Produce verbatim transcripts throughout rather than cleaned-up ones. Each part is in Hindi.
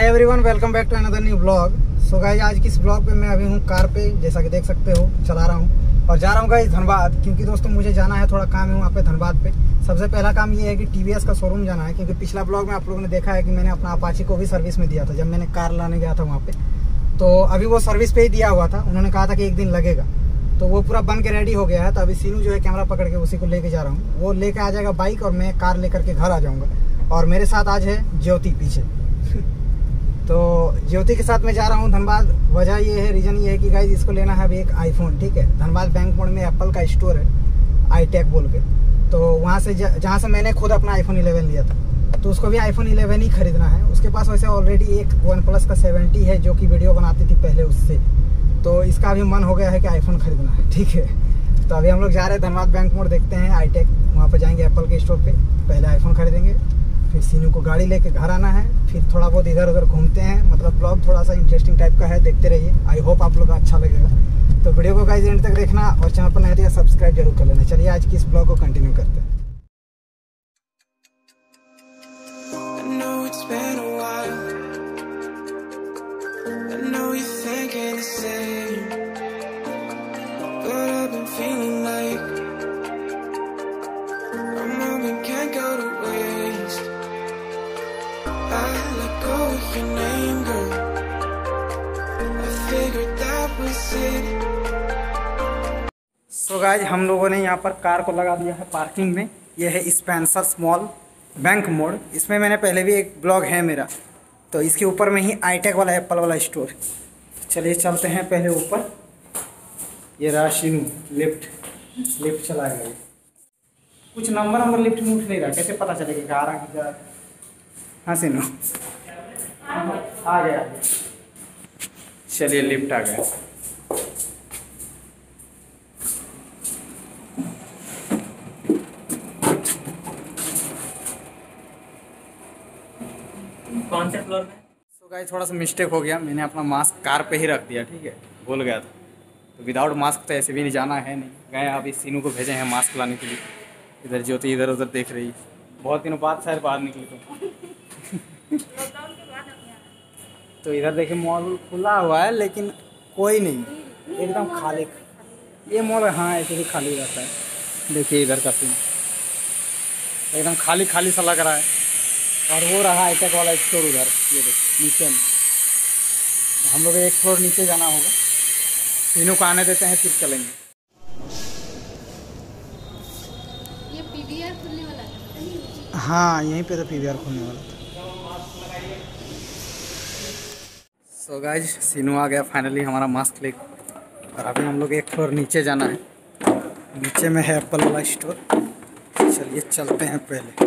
Hi everyone, welcome back to another new blog. So guys, आज की इस ब्लॉग पे मैं अभी हूँ कार पे, जैसा कि देख सकते हो चला रहा हूँ और जा रहा हूँ गाइस धनबाद, क्योंकि दोस्तों मुझे जाना है, थोड़ा काम है वहाँ पे धनबाद पे। सबसे पहला काम ये है कि टीवीएस का शोरूम जाना है, क्योंकि पिछला ब्लॉग में आप लोगों ने देखा है कि मैंने अपना अपाची को भी सर्विस में दिया था जब मैंने कार लाने गया था वहाँ पे। तो अभी वो सर्विस पे ही दिया हुआ था, उन्होंने कहा था कि एक दिन लगेगा, तो वो पूरा बन के रेडी हो गया है। तो अभी सीनू जो है कैमरा पकड़ के उसी को लेके जा रहा हूँ, वो लेके आ जाएगा बाइक और मैं कार लेकर के घर आ जाऊँगा। और मेरे साथ आज है ज्योति पीछे तो ज्योति के साथ मैं जा रहा हूँ धनबाद। वजह ये है, रीज़न ये है कि गाइज इसको लेना है अभी एक आईफोन, ठीक है। धनबाद बैंक मोड़ में एप्पल का स्टोर है, आई टेक बोल के, तो वहाँ से जहाँ से मैंने खुद अपना आईफोन इलेवन लिया था, तो उसको भी आईफोन इलेवन ही खरीदना है। उसके पास वैसे ऑलरेडी एक वन प्लस का सेवेंटी है जो कि वीडियो बनाती थी पहले उससे, तो इसका भी मन हो गया है कि आईफोन खरीदना है, ठीक है। तो अभी हम लोग जा रहे हैं धनबाद बैंक मोड़, देखते हैं आई टेक, वहाँ पर जाएंगे एप्पल के स्टोर पर, पहले आईफोन खरीदेंगे, फिर सीनू को गाड़ी लेके घर आना है, फिर थोड़ा बहुत इधर उधर घूमते हैं। मतलब ब्लॉग थोड़ा सा इंटरेस्टिंग टाइप का है, देखते रहिए। आई होप आप लोग को अच्छा लगेगा। तो वीडियो को गाइस एंड तक देखना और चैनल पर नए तो सब्सक्राइब जरूर कर लेना। चलिए आज की इस ब्लॉग को कंटिन्यू करते हैं। सो गाइज, हम लोगों ने यहाँ पर कार को लगा दिया है पार्किंग में। यह है स्पेंसर्स मॉल बैंक मोड़। इसमें मैंने पहले भी एक ब्लॉग है मेरा, तो इसके ऊपर में ही आई टेक वाला एप्पल वाला स्टोर है। चलिए चलते हैं पहले ऊपर। ये रहा सीनू, लिफ्ट लिफ्ट चलाएगा। ये कुछ नंबर नंबर लिफ्ट में उठ नहीं रहा, कैसे पता चलेगा कि आ रहा कि जा रहा। हाँ सीनू आ गया, चलिए लिफ्ट आ गया। कौन से फ्लोर में? सो गाइस, थोड़ा सा मिस्टेक हो गया, मैंने अपना मास्क कार पे ही रख दिया, ठीक है, भूल गया था। तो विदाउट मास्क तो ऐसे भी नहीं जाना है, नहीं गए। अभी सीनू को भेजे हैं मास्क लाने के लिए। इधर ज्योति इधर उधर देख रही, बहुत दिनों बाद शायद बाहर निकली तो तो इधर देखिए मॉल खुला हुआ है, लेकिन कोई नहीं, एकदम खाली। ये मॉल हाँ ऐसे भी खाली रहता है। देखिए इधर का सीन एकदम खाली खाली सा लग रहा है। और वो रहा आई टेक वाला स्टोर उधर, ये देखो नीचे में। हम लोग एक फ्लोर नीचे जाना होगा। तीनों को आने देते हैं, फिर चलेंगे। ये पीवीआर खुलने वाला है। हाँ, यहीं पे तो पीवीआर खुलने वाला था। सो गाइज, सीनू आ गया फाइनली हमारा मास्क लेकर। और अभी हम लोग एक फ्लोर नीचे जाना है, नीचे में है एप्पल वाला स्टोर। चलिए चलते हैं। पहले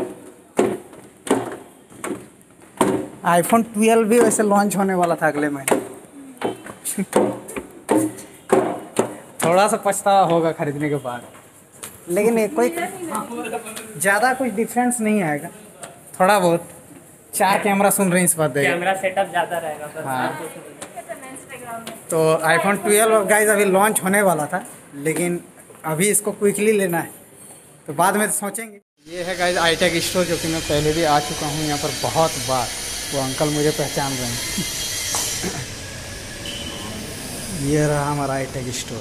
आईफोन ट्वेल्व भी वैसे लॉन्च होने वाला था अगले महीने थोड़ा सा पछतावा होगा खरीदने के बाद, लेकिन कोई ज़्यादा कुछ डिफरेंस नहीं आएगा। थोड़ा बहुत चार कैमरा सुन रहे हैं इस बात, कैमरा सेटअप ज़्यादा रहेगा। हाँ, तो आईफोन ट्वेल्व गाइज अभी लॉन्च होने वाला था, लेकिन अभी इसको क्विकली लेना है, तो बाद में सोचेंगे। ये है गाइज आई टेक स्टोर, जो कि मैं पहले भी आ चुका हूँ यहाँ पर बहुत बार। वो अंकल मुझे पहचान रहे हैं ये रहा हमारा I tech store.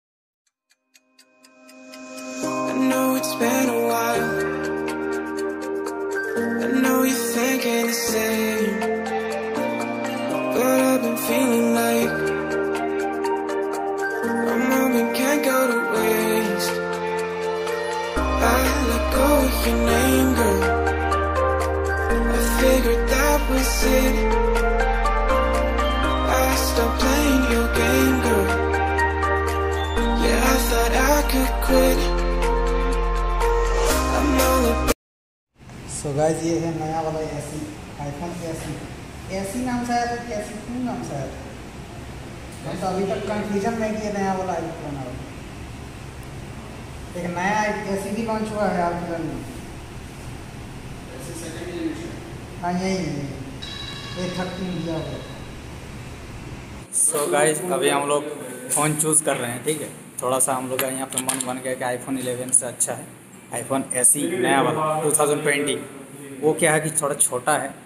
Was it? I stopped playing your game, girl. Yeah, I thought I could quit. I'm all about. So guys, ये है नया वाला एसी, आईफोन एसी। एसी नाम से आया था कि एसी टू नाम से आया था, तो अभी तक कंफ्यूजन में कि ये नया वाला आईफोन है। एक नया एसी भी लॉन्च हुआ है आईफोन में। हाँ यही है, एक थर्टीन दिया हुआ। सो गाइज, अभी हम लोग फ़ोन चूज़ कर रहे हैं, ठीक है। थोड़ा सा हम लोग का यहाँ पे मन बन गया कि आईफोन इलेवन से अच्छा है आईफोन एसी नया वाला टू थाउजेंड ट्वेंटी। वो क्या है कि थोड़ा छोटा है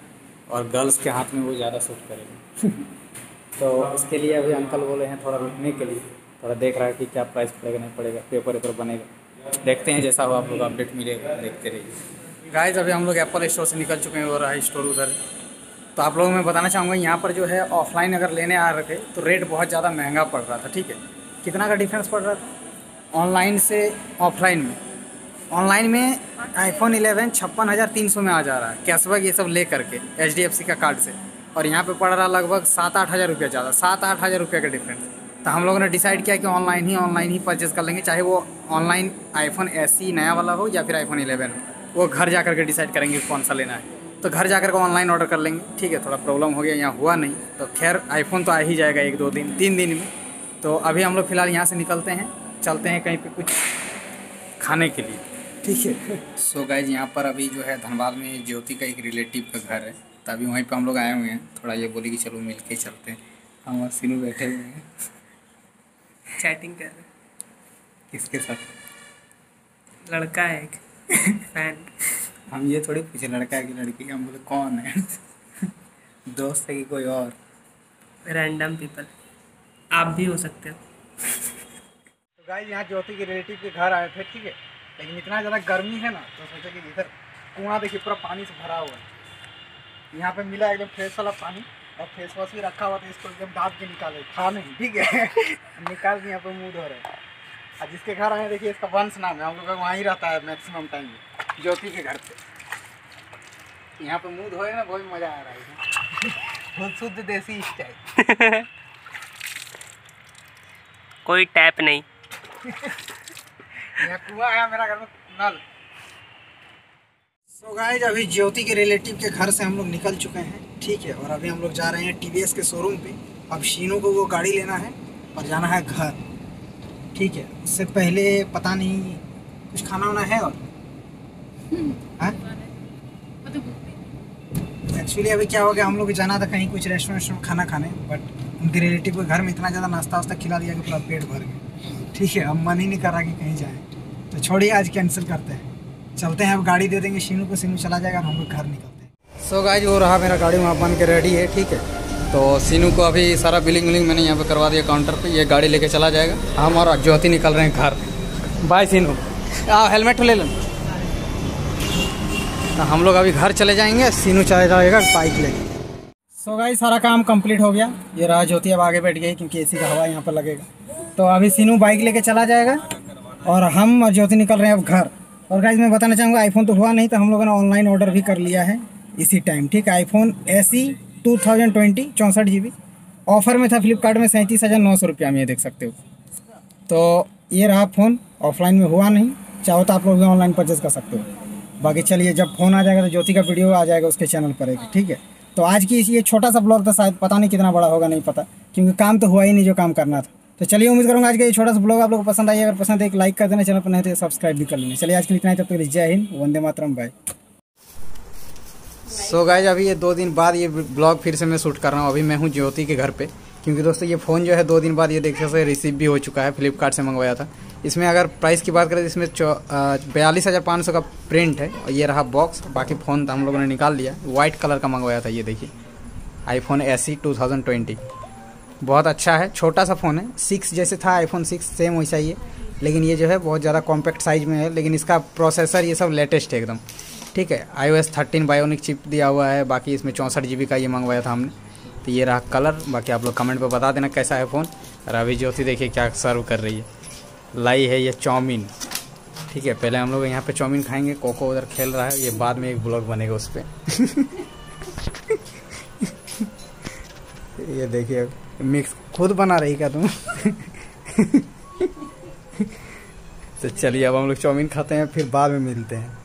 और गर्ल्स के हाथ में वो ज़्यादा सूट करेगा। तो इसके लिए अभी अंकल बोले हैं थोड़ा रुकने के लिए, थोड़ा देख रहा है कि क्या प्राइस पड़ेगा नहीं पड़ेगा, पेपर वेपर बनेगा, देखते हैं जैसा हो आप लोग अपडेट मिलेगा, देखते रहिए। गाइस अभी हम लोग एप्पल स्टोर से निकल चुके हैं और रहा स्टोर उधर। तो आप लोगों में बताना चाहूँगा यहाँ पर जो है ऑफलाइन अगर लेने आ रहे थे तो रेट बहुत ज़्यादा महंगा पड़ रहा था। ठीक है, कितना का डिफरेंस पड़ रहा था ऑनलाइन से ऑफलाइन में? ऑनलाइन में आईफोन इलेवन छप्पन हज़ार तीन सौ में आ जा रहा है, कैशबैक ये सब ले करके एच डी एफ सी का कार्ड से, और यहाँ पे पड़ रहा लगभग सात आठ हज़ार रुपया ज़्यादा, सात आठ हज़ार रुपये का डिफरेंस। तो हम लोगों ने डिसाइड किया कि ऑनलाइन ही ऑनलाइन ही परचेज़ कर लेंगे, चाहे वो ऑनलाइन आईफोन एसी नया वाला हो या फिर आईफोन इलेवन हो, वो घर जा करके डिसाइड करेंगे कौन सा लेना है। तो घर जा कर के ऑनलाइन ऑर्डर कर लेंगे। ठीक है, थोड़ा प्रॉब्लम हो गया, यहाँ हुआ नहीं, तो खैर आईफोन तो आ ही जाएगा एक दो दिन तीन दिन में। तो अभी हम लोग फ़िलहाल यहाँ से निकलते हैं, चलते हैं कहीं पे कुछ खाने के लिए। ठीक है। सो गाइज यहाँ पर अभी जो है धनबाद में ज्योति का एक रिलेटिव का घर है, तो अभी वहीं पे हम लोग आए हुए हैं। थोड़ा ये बोली कि चलो मिल के चलते हैं। हम और सीनू बैठे हुए हैं, चैटिंग कर रहे। किसके साथ? लड़का है एक फैन। हम ये थोड़ी पूछे लड़का है कि लड़की, हम बोले कौन है दोस्त है कि कोई और? रैंडम पीपल, आप भी हो सकते हो। तो गाइस यहाँ ज्योति के रिलेटिव के घर आए थे। ठीक है, लेकिन इतना ज़्यादा गर्मी है ना, तो सोचे कि इधर कुआं देखिए पूरा पानी से भरा हुआ है। यहाँ पे मिला एकदम फ्रेश वाला पानी, और फेस वॉश भी रखा हुआ था, इसको एकदम दाब के निकाले, था नहीं। ठीक है निकाल के यहाँ पे मूड हो रहा है। और जिसके घर आए देखिए, इसका वंश नाम है, हम लोग का वहाँ ही रहता है मैक्सिमम टाइम में, ज्योति के घर पे। यहाँ पे मूड होए ना, बहुत मज़ा आ रहा है, बहुत शुद्ध देसी स्टाइल। कोई टैप नहीं। यहाँ कुआं है मेरा घर में, नल। सो गाइस अभी ज्योति के रिलेटिव के घर से हम लोग निकल चुके हैं। ठीक है, और अभी हम लोग जा रहे हैं टी वी एस के शोरूम पे। अब शीनू को वो गाड़ी लेना है और जाना है घर। ठीक है, उससे पहले पता नहीं कुछ खाना वाना है और एक्चुअली अभी क्या हो गया, हम लोग जाना था कहीं कुछ रेस्टोरेंट में खाना खाने, बट उनके रिलेटिव के घर में इतना ज़्यादा नाश्ता वास्ता खिला दिया कि पूरा पेट भर गया। ठीक है, अब मन ही नहीं कर रहा कि कहीं जाए, तो छोड़िए आज कैंसिल करते हैं, चलते हैं। अब गाड़ी दे देंगे शीनू को, शीनू चला जाएगा और हम लोग घर निकलते हैं। सो गाइस वो रहा मेरा गाड़ी वहाँ बन के रेडी है। ठीक है, तो शीनू को अभी सारा बिलिंग विलिंग मैंने यहाँ पे करवा दिया काउंटर पे, ये गाड़ी लेके चला जाएगा। हम और ज्योति निकल रहे हैं घर। बाय शीनू, आओ हेलमेट ले लो। तो हम लोग अभी घर चले जाएंगे, शीनू चला जाएगा बाइक लेके। सो गाइस सारा काम कंप्लीट हो गया, ये रहा ज्योति अब आगे बैठ गई क्योंकि एसी का हवा यहाँ पर लगेगा। तो अभी शीनू बाइक लेके चला जाएगा और हम और ज्योति निकल रहे हैं अब घर। और गाइस मैं बताना चाहूँगा, आईफोन तो हुआ नहीं, तो हम लोगों ने ऑनलाइन ऑर्डर भी कर लिया है इसी टाइम। ठीक है, iPhone SE two thousand twenty चौंसठ जी बी ऑफ़र में था फ्लिपकार्ट में, सैंतीस हज़ार नौ सौ रुपया में, ये देख सकते हो। तो ये रहा फ़ोन, ऑफलाइन में हुआ नहीं, चाहो तो आप लोग भी ऑनलाइन परचेज़ कर सकते हो। बाकी चलिए जब फ़ोन आ जाएगा तो ज्योति का वीडियो आ जाएगा उसके चैनल पर। ठीक है, तो आज की ये छोटा सा ब्लॉग था, शायद पता नहीं कितना बड़ा होगा, नहीं पता, क्योंकि काम तो हुआ ही नहीं जो काम करना था। तो चलिए उम्मीद करूँगा आज का ये छोटा सा ब्लॉग आप लोगों को पसंद आई। अगर पसंद है एक लाइक कर देना, चैनल पर नहीं तो सब्सक्राइब भी कर लेना। चलिए आज के लिए इतना ही, तब तक जय हिंद, वंदे मातरम, बाय। सो गाइस अभी ये दो दिन बाद ये ब्लॉग फिर से मैं शूट कर रहा हूँ। अभी मैं हूँ ज्योति के घर पे, क्योंकि दोस्तों ये फ़ोन जो है दो दिन बाद ये देखने से रिसीव भी हो चुका है, फ्लिपकार्ट से मंगवाया था। इसमें अगर प्राइस की बात करें तो इसमें बयालीस हज़ार पाँच सौ का प्रिंट है, और ये रहा बॉक्स। बाकी फ़ोन तो हम लोगों ने निकाल लिया, वाइट कलर का मंगवाया था। ये देखिए iPhone SE two thousand twenty, बहुत अच्छा है, छोटा सा फ़ोन है, सिक्स जैसे था आईफोन सिक्स सेम वैसा ही है, लेकिन ये जो है बहुत ज़्यादा कॉम्पैक्ट साइज़ में है। लेकिन इसका प्रोसेसर ये सब लेटेस्ट है एकदम। ठीक है, I O S thirteen bionic chip दिया हुआ है। बाकी इसमें चौंसठ जी बी का ये मंगवाया था हमने। तो ये रहा कलर, बाकी आप लोग कमेंट पे बता देना कैसा है फ़ोन। और अभी ज्योति देखिए क्या सर्व कर रही है, लाई है ये चाउमीन। ठीक है, पहले हम लोग यहाँ पे चाउमीन खाएंगे, कोको उधर खेल रहा है, ये बाद में एक ब्लॉग बनेगा उस पर। ये देखिए मिक्स खुद बना रही क्या तुम? तो चलिए अब हम लोग चाउमीन खाते हैं, फिर बाद में मिलते हैं।